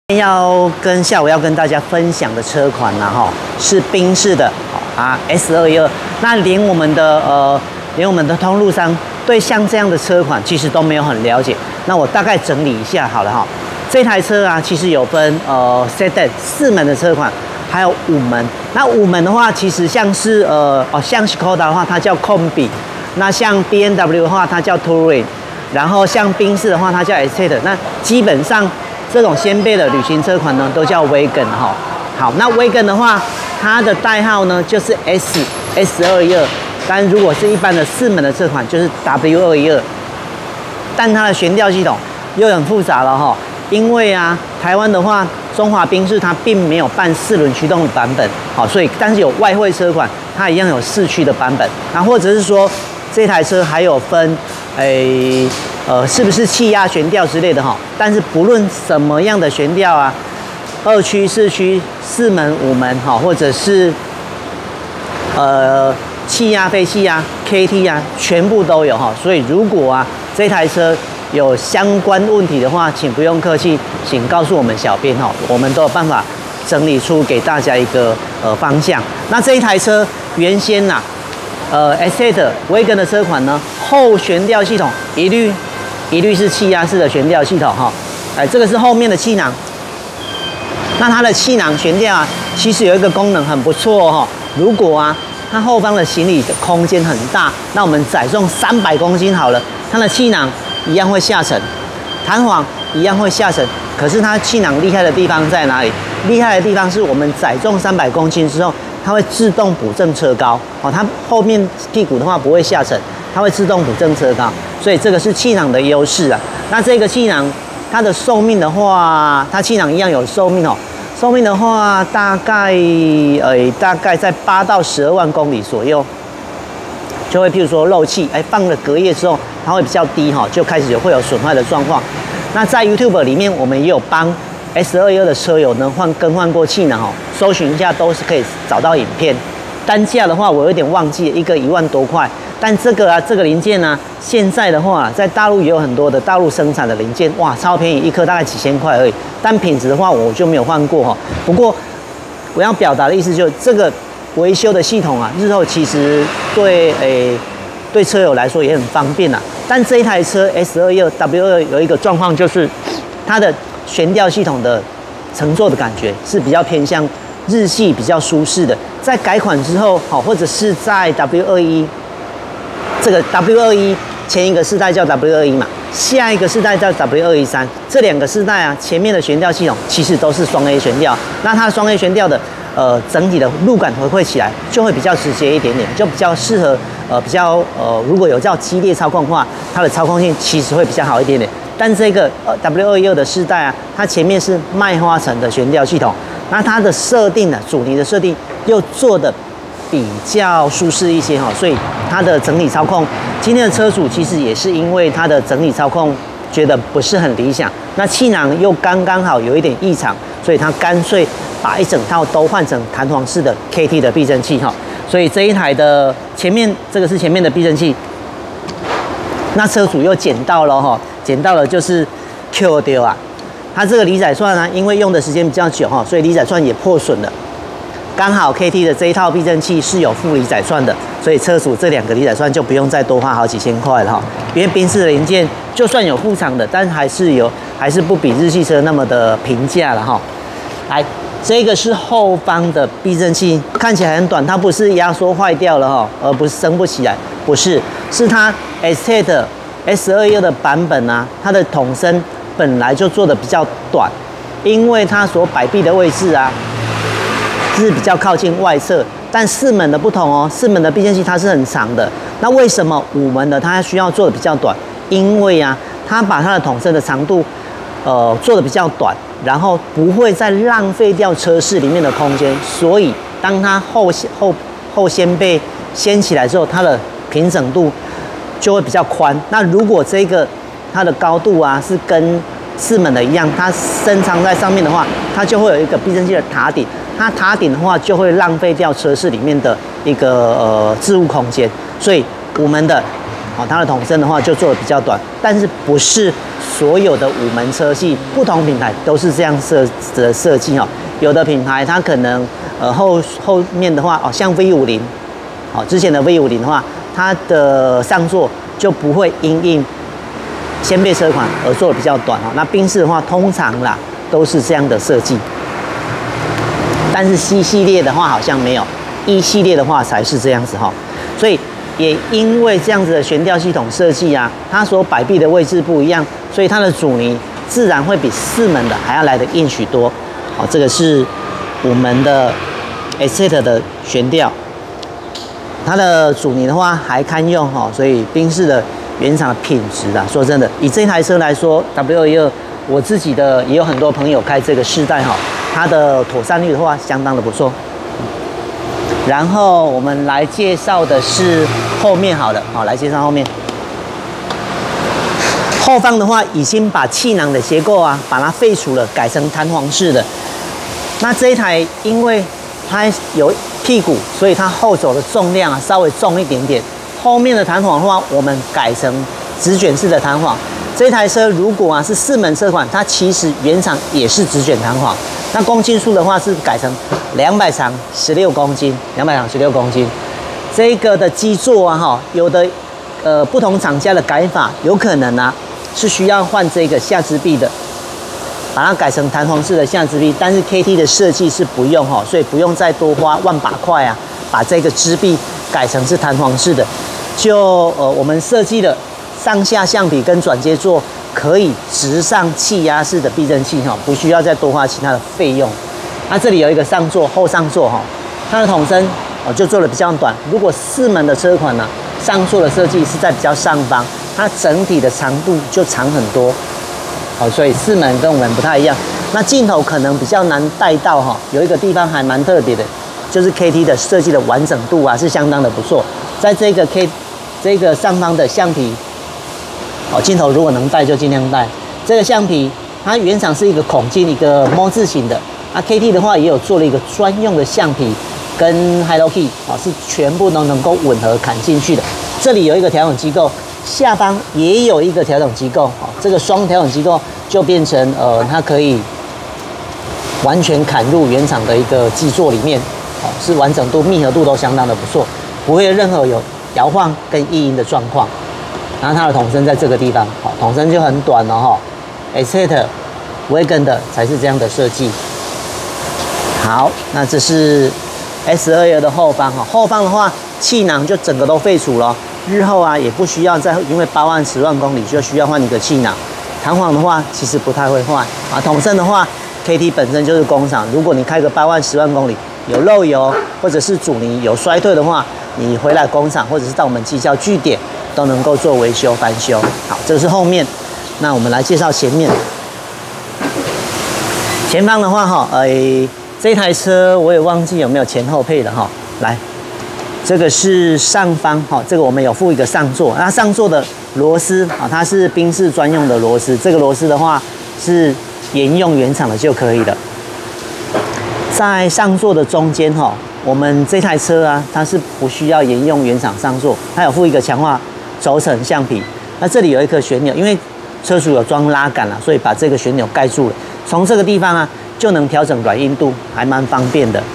下午要跟大家分享的车款呢，是宾士的S212。那连我们的通路商对像这样的车款其实都没有很了解。那我大概整理一下好了哈。这台车啊，其实有分Sedan 4门的车款，还有5门。那5门的话，其实像是像 Skoda 的话，它叫 Kombi； 那像 BMW 的话，它叫 Touring； 然后像宾士的话，它叫 Estate。那基本上这种掀背的旅行车款呢，都叫 Wagon 哈。好，那 Wagon 的话，它的代号呢就是 S212，但如果是一般的4门的车款，就是 W212。但它的悬吊系统又很复杂了哈，因为啊，台湾的话，中华宾士它并没有办4轮驱动的版本，好，所以但是有外汇车款，它一样有4驱的版本。那或者是说，这台车还有分，是不是气压悬吊之类的哈？但是不论什么样的悬吊啊，2驱、4驱、4门、5门哈，或者是气压、非气压、KT 啊，全部都有哈。所以如果啊这台车有相关问题的话，请不用客气，请告诉我们小编哈，我们都有办法整理出给大家一个方向。那这一台车原先呐，Estate Wagon 的车款呢，后悬吊系统一律是气压式的悬吊系统哈。这个是后面的气囊。那它的气囊悬吊啊，其实有一个功能很不错哈。如果啊它后方的行李的空间很大，那我们载重300公斤好了，它的气囊一样会下沉，弹簧一样会下沉。可是它气囊厉害的地方在哪里？厉害的地方是我们载重300公斤之后，它会自动补正车高哦。它后面屁股的话不会下沉，它会自动补正车高，所以这个是气囊的优势啊。那这个气囊它的寿命的话，它气囊一样有寿命哦。寿命的话，大概在8到12万公里左右，就会譬如说漏气，放了隔夜之后，它会比较低哈，就开始会有损坏的状况。那在 YouTube 里面，我们也有帮 S212的车友呢更换过气囊哦，搜寻一下都是可以找到影片。单价的话，我有点忘记了，一个1万多块。但这个零件呢，现在的话，在大陆也有很多的大陆生产的零件，哇，超便宜，一颗大概几千块而已。但品质的话，我就没有换过哈。不过我要表达的意思就是，这个维修的系统啊，日后其实对车友来说也很方便啊。但这一台车 S212 W2 有一个状况，就是它的悬吊系统的乘坐的感觉是比较偏向日系，比较舒适的。在改款之后，或者是在 W21。这个 W21前一个世代叫 W21嘛，下一个世代叫 W213，这2个世代啊，前面的悬吊系统其实都是双 A 悬吊，那它双 A 悬吊的整体的路感回馈起来就会比较直接一点点，就比较适合如果有叫激烈操控的话，它的操控性其实会比较好一点点。但这个W212的世代啊，它前面是麦花臣的悬吊系统，那它的设定呢，主题的设定又做的比较舒适一些哈，所以它的整体操控，今天的车主其实也是因为它的整体操控觉得不是很理想，那气囊又刚刚好有一点异常，所以他干脆把一整套都换成弹簧式的 KT 的避震器哈，所以这一台的前面这个是前面的避震器，那车主又捡到了哈，捡到了就是 Q 掉啊，它这个离载串呢，因为用的时间比较久哈，所以离载串也破损了。刚好 KT 的这一套避震器是有附离载串的，所以车主这2个离载串就不用再多花好几千块了哈。因为宾士的零件就算有副厂的，但还是不比日系车那么的平价了哈。来，这个是后方的避震器，看起来很短，它不是压缩坏掉了哈，而不是升不起来，不是，是它 Estate S212的版本啊，它的筒身本来就做的比较短，因为它所摆臂的位置啊。是比较靠近外侧，但4门的不同哦，4门的避震器它是很长的。那为什么5门的它需要做的比较短？因为啊，它把它的筒身的长度，做的比较短，然后不会再浪费掉车室里面的空间。所以当它后掀背掀起来之后，它的平整度就会比较宽。那如果这个它的高度啊是跟4门的一样，它深藏在上面的话，它就会有一个避震器的塔顶。它塔顶的话就会浪费掉车室里面的一个置物空间，所以5门的它的筒身的话就做的比较短，但是不是所有的5门车系，不同品牌都是这样设计哦。有的品牌它可能后面的话哦，像 V50，哦之前的 V50的话，它的上座就不会因应掀背车款而做的比较短哦。那宾士的话，通常啦都是这样的设计，但是 C 系列的话好像没有，E 系列的话才是这样子哈。所以也因为这样子的悬吊系统设计啊，它所摆臂的位置不一样，所以它的阻尼自然会比4门的还要来得硬许多。好，这个是5门的 Excite 的悬吊，它的阻尼的话还堪用哈，所以宾士的原厂的品质啊，说真的，以这台车来说 W12，我自己的也有很多朋友开这个世代哈，它的妥善率的话相当的不错。然后我们来介绍的是后面好了，好，来介绍后面。后方的话已经把气囊的结构啊，把它废除了，改成弹簧式的。那这一台因为它有屁股，所以它后轴的重量啊稍微重一点点。后面的弹簧的话，我们改成直卷式的弹簧。这台车如果啊是4门车款，它其实原厂也是直卷弹簧。那公斤数的话是改成200长16公斤，200长16公斤。这个的基座啊，哈，有的不同厂家的改法，有可能啊是需要换这个下支臂的，把它改成弹簧式的下支臂。但是 KT 的设计是不用哈，所以不用再多花万把块啊，把这个支臂改成是弹簧式的。就我们设计的上下橡皮跟转接座可以直上气压式的避震器哈，不需要再多花其他的费用。那这里有一个上座后上座哈，它的筒身就做的比较短。如果4门的车款呢，上座的设计是在比较上方，它整体的长度就长很多。好，所以4门跟我们不太一样。那镜头可能比较难带到哈，有一个地方还蛮特别的，就是 KT 的设计的完整度啊是相当的不错。在这个上方的橡皮，镜头如果能带就尽量带。这个橡皮它原厂是一个孔径一个 M 字形的，那 KT 的话也有做了一个专用的橡皮，跟 Hello Key 是全部都能够吻合砍进去的。这里有一个调整机构，下方也有一个调整机构，这个双调整机构就变成它可以完全砍入原厂的一个基座里面，是完整度密合度都相当的不错，不会有任何有摇晃跟异音的状况。然后它的筒身在这个地方，筒身就很短了哈。Excite、Wagon 的才是这样的设计。好，那这是 S2L 的后方哈，后方的话气囊就整个都废除了，日后啊也不需要再因为8万10万公里就需要换一个气囊。弹簧的话其实不太会换啊，筒身的话 KT 本身就是工厂，如果你开个8万10万公里有漏油或者是阻尼有衰退的话，你回来工厂或者是到我们绩效据点都能够做维修翻修。好，这个是后面，那我们来介绍前面。前方的话哈，这台车我也忘记有没有前后配的哈。来，这个是上方哈，这个我们有附一个上座，那上座的螺丝啊，它是宾士专用的螺丝，这个螺丝的话是沿用原厂的就可以了。在上座的中间哈，我们这台车啊，它是不需要沿用原厂上座，它有附一个强化轴承橡皮。那这里有一颗旋钮，因为车主有装拉杆了，所以把这个旋钮盖住了。从这个地方啊，就能调整软硬度，还蛮方便的。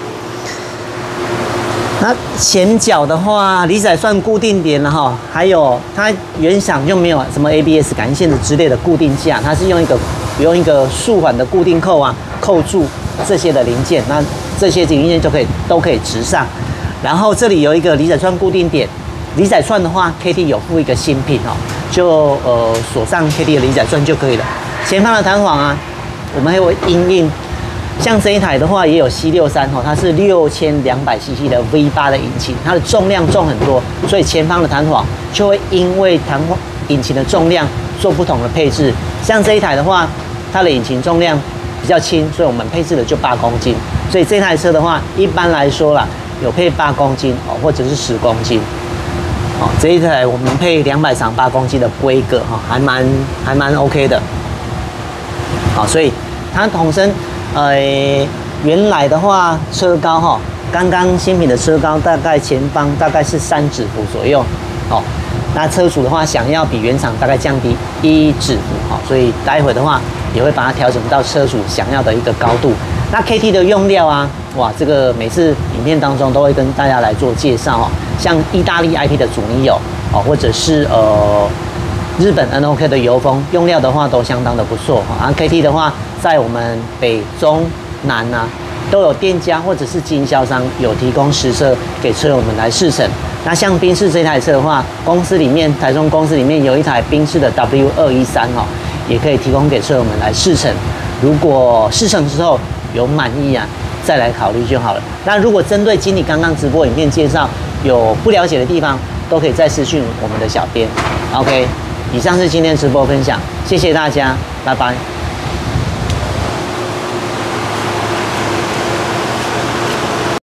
那前脚的话，离载算固定点了哈，还有它原厂就没有什么 ABS 感应线的之类的固定架，它是用一个束环的固定扣啊，扣住这些的零件，那这些零件都可以直上。然后这里有一个离载串固定点，离载串的话 ，KT 有附一个新品哦，就锁上 KT 的离载串就可以了。前方的弹簧啊，我们还会因应。像这一台的话，也有 C63哦，它是6200cc 的 V8 的引擎，它的重量重很多，所以前方的弹簧就会因为引擎的重量做不同的配置。像这一台的话，它的引擎重量比较轻，所以我们配置的就8公斤。所以这台车的话，一般来说啦，有配8公斤哦，或者是10公斤。哦，这一台我们配200长8公斤的规格哈，还蛮 OK 的。好，所以它筒身。原来的话，车高哈，刚刚新品的车高大概前方大概是3指幅左右，哦， 那车主的话，想要比原厂大概降低1指幅，所以待会的话也会把它调整到车主想要的一个高度。那 KT 的用料啊，哇，这个每次影片当中都会跟大家来做介绍哦。像意大利 IP 的阻尼油哦，或者是日本 NOK 的油封，用料的话都相当的不错啊。KT 的话，在我们北中南啊，都有店家或者是经销商有提供实车给车友们来试乘。那像宾士这台车的话，公司里面台中公司里面有一台宾士的 W213哦，也可以提供给车友们来试乘。如果试乘之后有满意啊，再来考虑就好了。那如果针对经理刚刚直播影片介绍有不了解的地方，都可以再私讯我们的小编。OK， 以上是今天直播分享，谢谢大家，拜拜。